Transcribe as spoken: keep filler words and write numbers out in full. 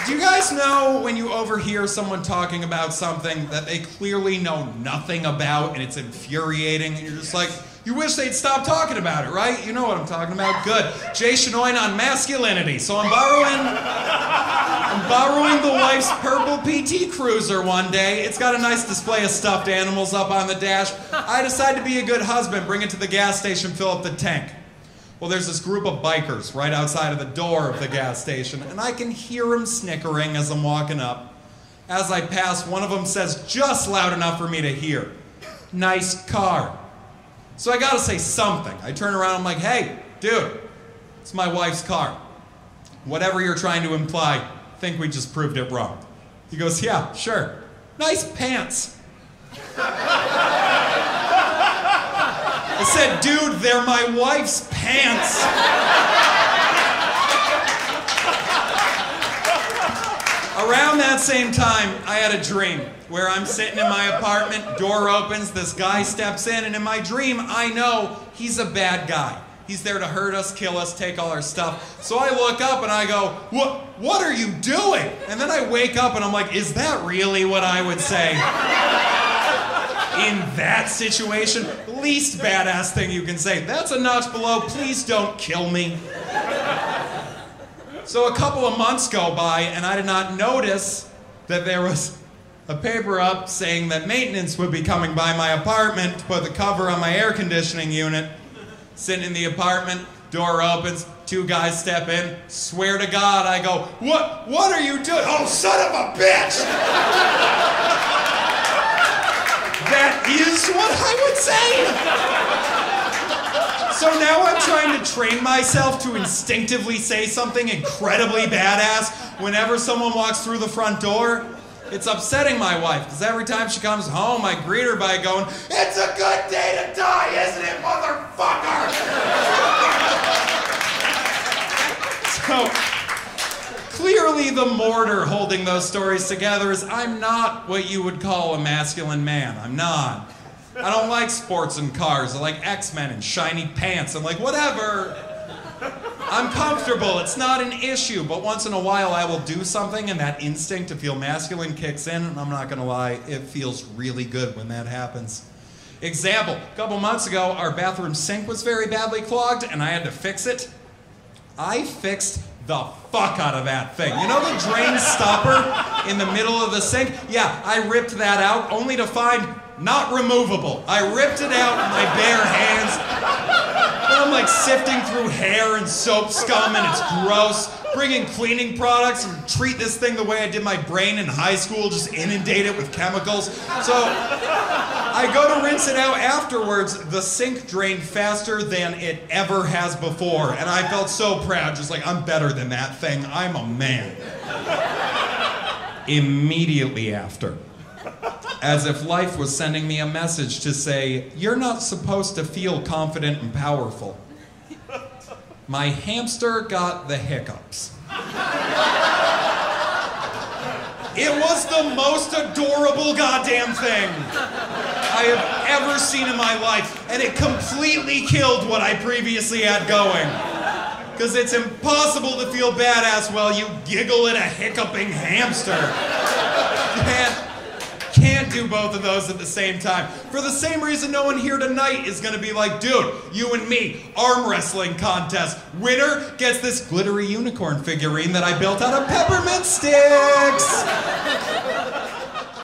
Do you guys know when you overhear someone talking about something that they clearly know nothing about and it's infuriating and you're just like, you wish they'd stop talking about it, right? You know what I'm talking about. Good. Jay Chenoine on masculinity. So I'm borrowing, I'm borrowing the wife's purple P T Cruiser one day. It's got a nice display of stuffed animals up on the dash. I decide to be a good husband, bring it to the gas station, fill up the tank. Well, there's this group of bikers right outside of the door of the gas station, and I can hear them snickering as I'm walking up. As I pass, one of them says just loud enough for me to hear, "Nice car." So I gotta say something. I turn around, I'm like, "Hey, dude, it's my wife's car. Whatever you're trying to imply, I think we just proved it wrong." He goes, "Yeah, sure. Nice pants." I said, "Dude, they're my wife's pants." Around that same time, I had a dream where I'm sitting in my apartment, door opens, this guy steps in, and in my dream, I know he's a bad guy. He's there to hurt us, kill us, take all our stuff. So I look up and I go, what, what are you doing? And then I wake up and I'm like, is that really what I would say? In that situation, least badass thing you can say. That's a notch below, please don't kill me. So a couple of months go by and I did not notice that there was a paper up saying that maintenance would be coming by my apartment to put the cover on my air conditioning unit. Sitting in the apartment, door opens, two guys step in, swear to God, I go, what, what are you doing? Oh, son of a bitch! That is what I would say. So now I'm trying to train myself to instinctively say something incredibly badass whenever someone walks through the front door. It's upsetting my wife, because every time she comes home, I greet her by going, "It's a good day to die, isn't it, motherfucker?" So, clearly the mortar holding those stories together is I'm not what you would call a masculine man. I'm not. I don't like sports and cars. I like X-Men and shiny pants. I'm like, whatever. I'm comfortable, it's not an issue, but once in a while I will do something and that instinct to feel masculine kicks in, and I'm not gonna lie, it feels really good when that happens. Example, a couple months ago, our bathroom sink was very badly clogged and I had to fix it. I fixed the fuck out of that thing. You know the drain stopper in the middle of the sink? Yeah, I ripped that out only to find not removable. I ripped it out with my bare hands. And I'm like sifting through hair and soap scum and it's gross. Bringing cleaning products and treat this thing the way I did my brain in high school, just inundate it with chemicals. So I go to rinse it out afterwards. The sink drained faster than it ever has before. And I felt so proud, just like I'm better than that thing. I'm a man. Immediately after, as if life was sending me a message to say, you're not supposed to feel confident and powerful. My hamster got the hiccups. It was the most adorable goddamn thing I have ever seen in my life, and it completely killed what I previously had going. Because it's impossible to feel badass while you giggle at a hiccuping hamster. Man, can't do both of those at the same time. For the same reason no one here tonight is gonna be like, dude, you and me, arm wrestling contest. Winner gets this glittery unicorn figurine that I built out of peppermint sticks.